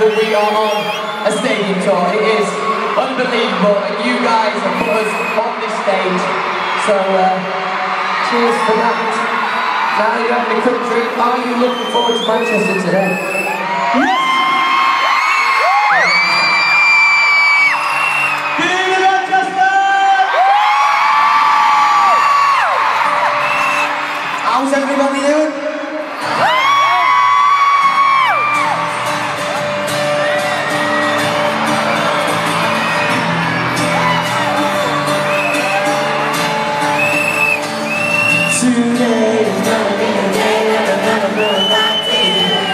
that we are on a stadium tour. It is unbelievable, and you guys have put us on this stage. So, cheers for that. Now you're having a quick drink. Are you looking forward to Manchester today? Yes! Good evening, Manchester! How's everybody doing? Today is gonna be a day that I'll never go back to you.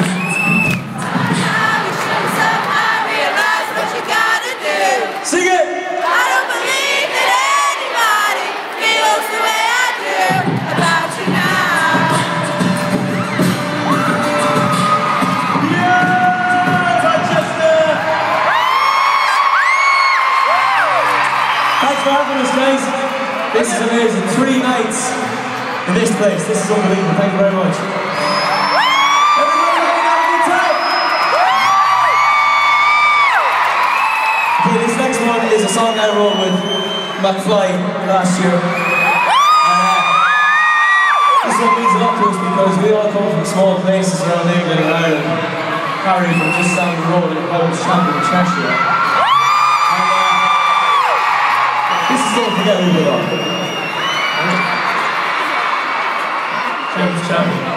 Now you should somehow realize what you gotta do. Sing it! I don't believe that anybody feels the way I do about you now. Yeah! Manchester! Thanks for having us, guys. This is amazing. 3 nights in this place. This is unbelievable. Thank you very much. Everybody have a good time. Okay, this next one is a song I wrote with McFly last year. This one means a lot to us because we all come from small places around England and Ireland. Harry from just down the road in Powell's Chapel in Cheshire. This is all together with it all. James Chapel.